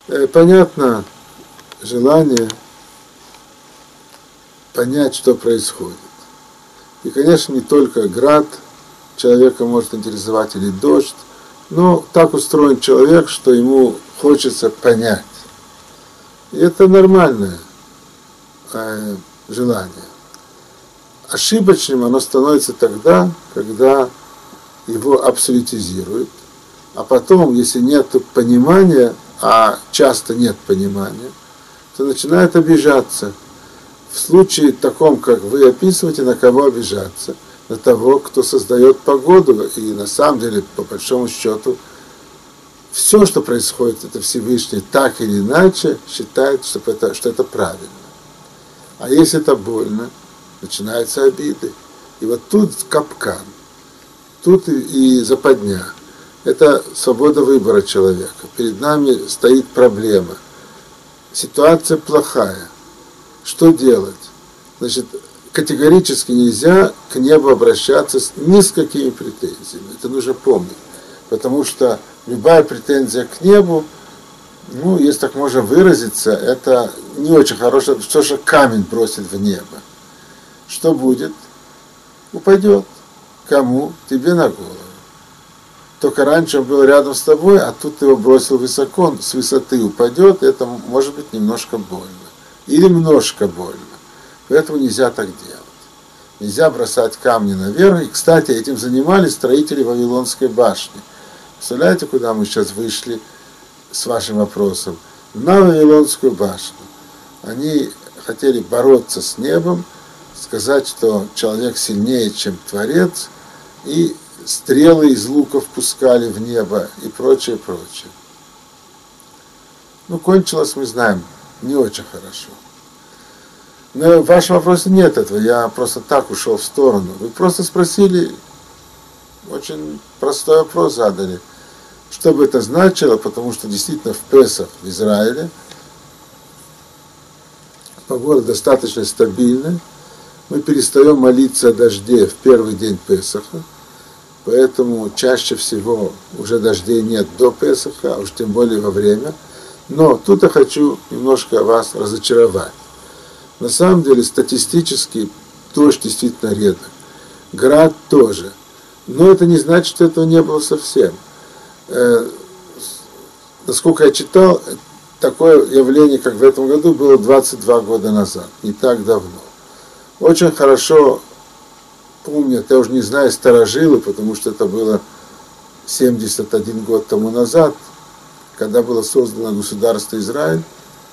Понятно желание понять, что происходит. И, конечно, не только град человека может интересовать или дождь, но так устроен человек, что ему хочется понять. И это нормальное желание. Ошибочным оно становится тогда, когда его абсолютизируют, а потом, если нет понимания, а часто нет понимания, то начинает обижаться. В случае таком, как вы описываете, на кого обижаться? На того, кто создает погоду, и на самом деле, по большому счету, все, что происходит, это Всевышний так или иначе считает, что это правильно. А если это больно, начинаются обиды. И вот тут капкан, тут и западня. Это свобода выбора человека. Перед нами стоит проблема. Ситуация плохая. Что делать? Значит, категорически нельзя к небу обращаться ни с какими претензиями. Это нужно помнить. Потому что любая претензия к небу, если так можно выразиться, это не очень хорошо, что же камень бросит в небо. Что будет? Упадет. Кому? Тебе на голову. Только раньше он был рядом с тобой, а тут ты его бросил высоко, с высоты упадет, это может быть немножко больно. Или немножко больно. Поэтому нельзя так делать. Нельзя бросать камни наверх. И, кстати, этим занимались строители Вавилонской башни. Представляете, куда мы сейчас вышли с вашим вопросом? На Вавилонскую башню. Они хотели бороться с небом, сказать, что человек сильнее, чем Творец, и стрелы из луков пускали в небо и прочее, прочее. Кончилось, мы знаем, не очень хорошо. Но в вашем вопросе нет этого, я просто так ушел в сторону. Вы просто спросили, очень простой вопрос задали, что бы это значило, потому что действительно в Песах в Израиле погода достаточно стабильная, мы перестаем молиться о дожде в первый день Песаха, поэтому чаще всего уже дождей нет до Песаха, а уж тем более во время. Но тут я хочу немножко вас разочаровать. На самом деле статистически дождь действительно редок. Град тоже. Но это не значит, что этого не было совсем. Насколько я читал, такое явление, как в этом году, было 22 года назад, не так давно. Очень хорошо помнят, я уже не знаю, старожилы, потому что это было 71 год тому назад, когда было создано государство Израиль,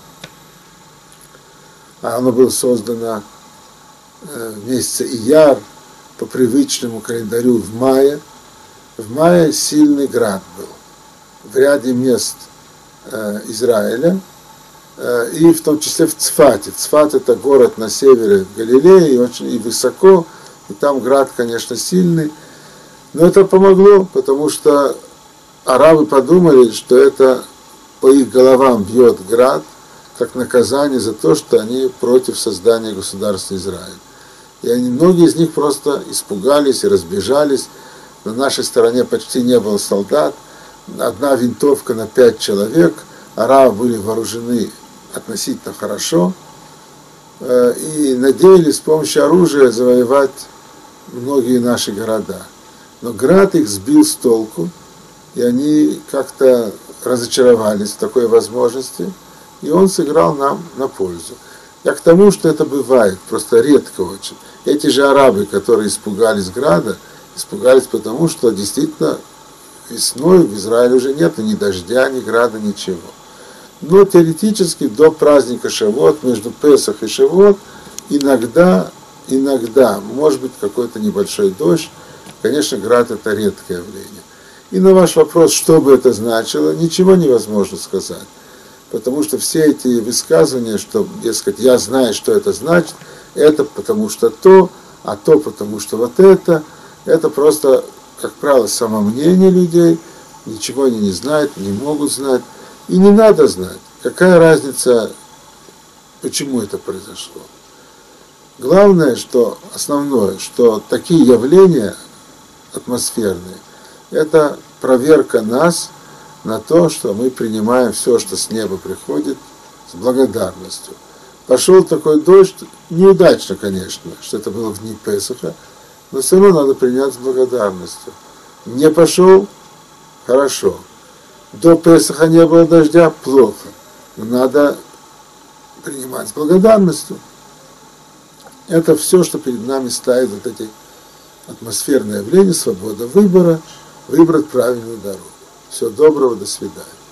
а оно было создано в месяце Ияр, по привычному календарю в мае. В мае сильный град был в ряде мест Израиля, и в том числе в Цфате. Цфат — это город на севере Галилеи, очень и высоко, и там град, конечно, сильный. Но это помогло, потому что арабы подумали, что это по их головам бьет град, как наказание за то, что они против создания государства Израиль. И многие из них просто испугались и разбежались. На нашей стороне почти не было солдат. Одна винтовка на 5 человек. Арабы были вооружены относительно хорошо. И надеялись с помощью оружия завоевать многие наши города. Но град их сбил с толку, и они как-то разочаровались в такой возможности, и он сыграл нам на пользу. Я к тому, что это бывает, просто редко очень. Эти же арабы, которые испугались града, испугались потому, что действительно весной в Израиле уже нет ни дождя, ни града, ничего. Но теоретически до праздника Шавуот, между Песах и Шавуот, иногда, может быть, какой-то небольшой дождь. Конечно, град — это редкое явление. И на ваш вопрос, что бы это значило, ничего невозможно сказать. Потому что все эти высказывания, что, дескать, я знаю, что это значит, это потому что то, а то потому что вот это просто, как правило, самомнение людей, ничего они не знают, не могут знать, и не надо знать. Какая разница, почему это произошло? Главное, что основное, что такие явления атмосферные, это проверка нас на то, что мы принимаем все, что с неба приходит, с благодарностью. Пошел такой дождь, неудачно, конечно, что это было в дни Песаха, но все равно надо принять с благодарностью. Не пошел – хорошо. До Песаха не было дождя – плохо. Но надо принимать с благодарностью. Это все, что перед нами ставит вот эти атмосферные явления, свобода выбора, выбрать правильную дорогу. Всего доброго, до свидания.